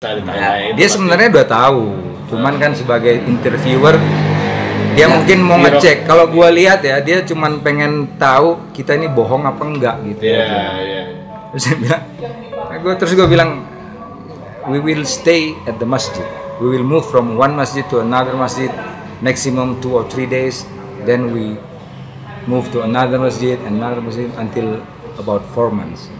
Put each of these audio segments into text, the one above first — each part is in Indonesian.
Dia sebenarnya udah tahu, cuman kan sebagai interviewer dia mungkin mau ngecek. Kalau gua lihat ya, dia cuman pengen tahu kita ini bohong apa enggak gitu. Terus gua bilang, we will stay at the masjid. We will move from one masjid to another masjid, maximum 2 or 3 days. Then we move to another masjid until about 4 months.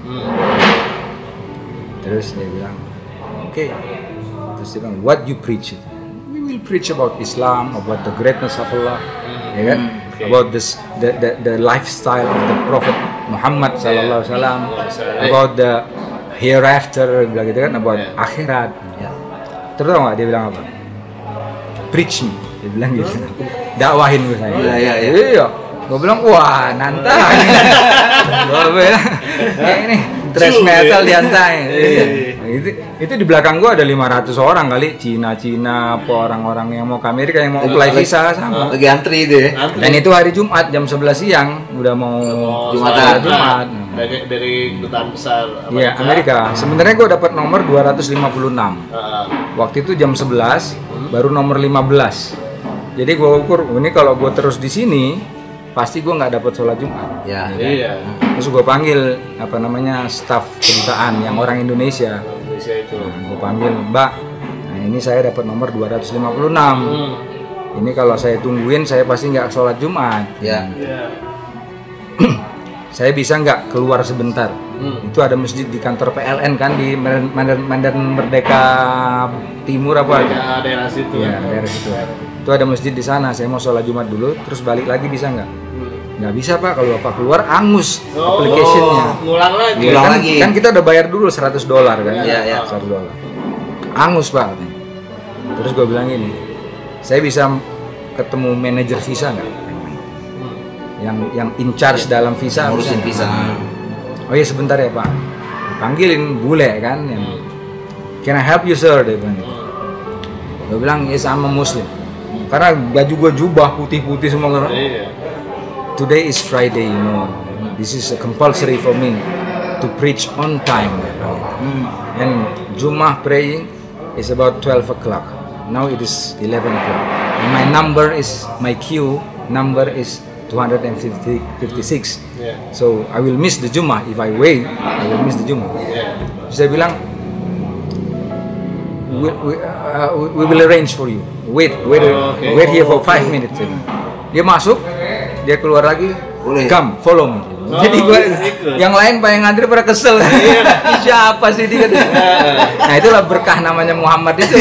Terus dia bilang, okay. Terus dia bilang, what you preach? We will preach about Islam, about the greatness of Allah, ya kan? About this, the lifestyle of the Prophet Muhammad sallallahu alaihi wasallam, about the hereafter, gitu kan, about akhirat. Terus tau nggak dia bilang apa? Preach me, dia bilang gitu. Dakwahin gue saya. Iya. Gue bilang, wah nantang. Gue bilang, ini thrash metal diantai. Itu di belakang gue ada 500 orang kali, Cina, orang-orang yang mau ke Amerika, yang mau apply visa sama. Lagi antri itu ya. Dan itu hari Jumat jam 11 siang, udah mau Jumat. Dari kedutaan besar Amerika. Sebenarnya gue dapat nomor 256. Waktu itu jam 11, baru nomor 15. Jadi gue ukur, ini kalau gue terus di sini, pasti gue nggak dapat sholat Jumat. Terus gue panggil staf kedutaan yang orang Indonesia itu. Gue panggil, Mbak, nah ini saya dapat nomor 256. Ini kalau saya tungguin, saya pasti nggak sholat Jumat. Saya bisa nggak keluar sebentar? Itu ada masjid di kantor PLN kan, di Medan Merdeka Timur apa? Daerah situ. Daerah situ. Itu ada masjid di sana. Saya mau sholat Jumat dulu, terus balik lagi bisa nggak? Nggak bisa Pak, kalau Bapak keluar angus application-nya. Ngulang lagi. Kan kita udah bayar dulu $100 kan? $100. Angus Pak. Terus gue bilang gini, saya bisa ketemu manajer visa nggak? Yang in charge dalam visa, ngurusin visa. Oh iya sebentar ya Pak. Panggilin bule kan yang, can I help you sir? Dia bilang. Gue bilang, yes I'm a Muslim. Karena baju gue jubah putih-putih semua kan. Today is Friday, you know. This is compulsory for me to preach on time. And Jummah praying is about 12 o'clock. Now it is 11 o'clock. And my queue number is 256. So I will miss the Jummah. If I wait, I will miss the Jummah. Saya bilang, we will arrange for you. Wait here for 5 minutes. Dia masuk, dia keluar lagi, come follow me. Jadi gue yang lain yang ngantri pada kesel. Siapa sih dia? Nah itulah berkah namanya Muhammad itu.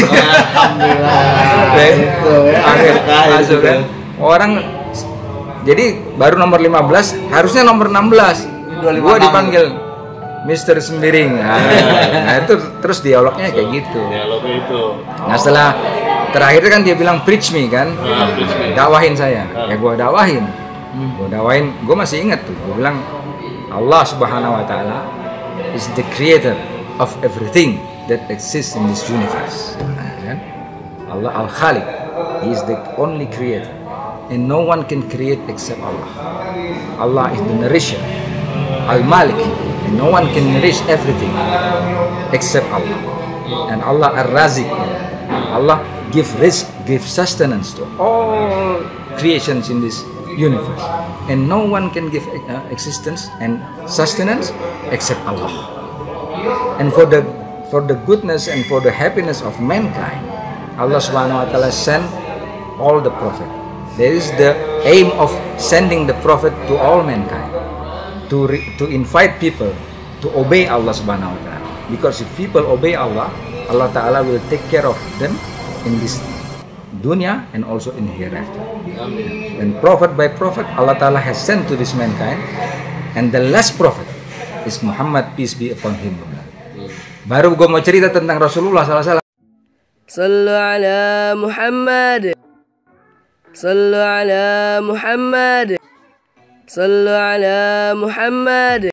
Alhamdulillah. Masuk kan orang. Jadi baru nomor 15, harusnya nomor 16. Gue dipanggil Mr. Sembiring. Nah itu terus dialognya kayak gitu. Nah setelah terakhir kan dia bilang preach me kan, dakwahin saya. Ya gue dakwahin. Gue masih ingat tuh. Gue bilang Allah Subhanahu Wa Taala is the creator of everything that exists in this universe. Allah Al-Khaliq, He is the only creator. And no one can create except Allah. Allah is the nourisher, Al-Malik, and no one can nourish everything except Allah. And Allah Ar-Razik, Allah give rizq, give sustenance to all creations in this universe. And no one can give existence and sustenance except Allah. And for the goodness and for the happiness of mankind, Allah Subhanahu Wa Taala sent all the prophets. There is the aim of sending the prophet to all mankind, to invite people to obey Allah Subhanahu Wa Taala. Because if people obey Allah, Allah Taala will take care of them in this dunya and also in hereafter. And prophet by prophet, Allah Taala has sent to this mankind, and the last prophet is Muhammad, peace be upon him. Baru gue mau cerita tentang Rasulullah SAW. Sallu ala Muhammad. صلوا على محمد صلوا على محمد